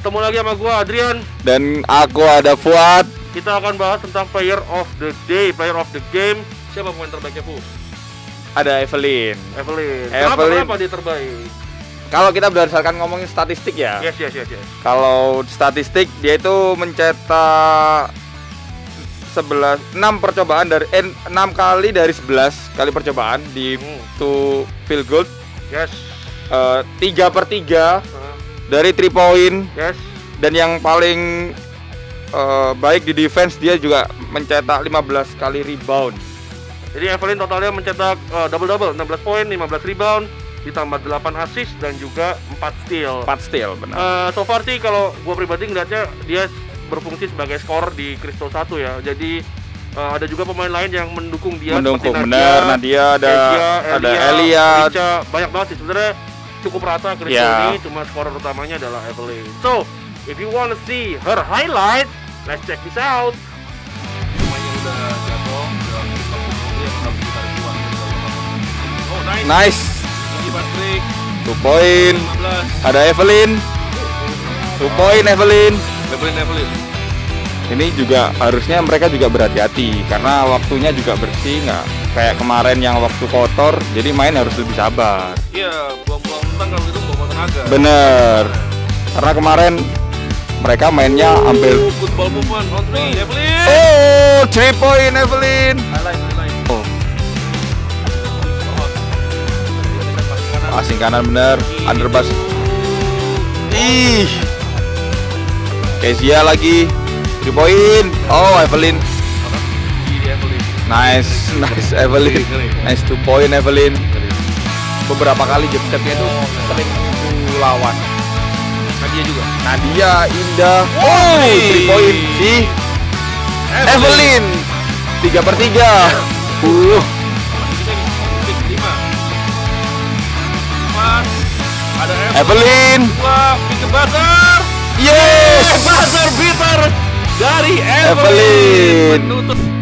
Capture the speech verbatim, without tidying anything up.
ketemu lagi sama gua Adrian dan aku ada Fuad. Kita akan bahas tentang player of the day, player of the game. Siapa pemain terbaiknya, Fu? Ada Evelyn. Evelyn. Evelyn. Kenapa, kenapa dia terbaik? Kalau kita berdasarkan ngomongin statistik ya. Yes, yes, yes, yes. Kalau statistik dia itu mencetak sebelas enam percobaan dari eh, enam kali dari sebelas kali percobaan di Hmm. to field goal. Yes. Uh, tiga per tiga Uh, dari three point. yes. Dan yang paling uh, baik di defense dia juga mencetak lima belas kali rebound. Jadi Evelyn totalnya mencetak uh, double-double, enam belas poin, lima belas rebound, ditambah delapan assist dan juga empat steal. empat steal benar. Uh, so far sih kalau gua pribadi ngeliatnya dia berfungsi sebagai skor di Crystal satu ya. Jadi uh, ada juga pemain lain yang mendukung dia. Mendukung seperti benar. Nadia ada Asia, ada Elia, Elia. Richa, banyak banget sih sebenarnya. Cukup rata Crystal Yeah. ini, cuma skorer utamanya adalah Evelyn. So, if you wanna see her highlight, let's check this out. Pemainnya udah jatuh, udah dia harus ditarik keluar. Oh, nice. Nice. Lagi Patrick. Two point. lima belas. Ada Evelyn. Two point Evelyn. Evelyn Evelyn. Ini juga harusnya mereka juga berhati-hati karena waktunya juga bersih, nggak kayak kemarin yang waktu kotor. Jadi main harus lebih sabar. Iya, buang-buang mentang kalau itu buang tenaga. Bener. Karena kemarin mereka mainnya ambil. Oh, good ball movement on three, Evelyn. Oh, three point Evelyn. Highlight, highlight. Oh, passing kanan bener. Underpass. Ih. Kezia lagi. Three point. Oh, Evelyn. Nice, nice Evelyn. Nice two point Evelyn. Beberapa kali jump stepnya itu sering menuju lawan. Nadia juga. Nadia, Indah. Oh, three point si Evelyn. Tiga per tiga. Uh. Ada Evelyn. Wah, big buzzer. Yes. Buzzer beater dari Evelyn. Evelyn. Menutup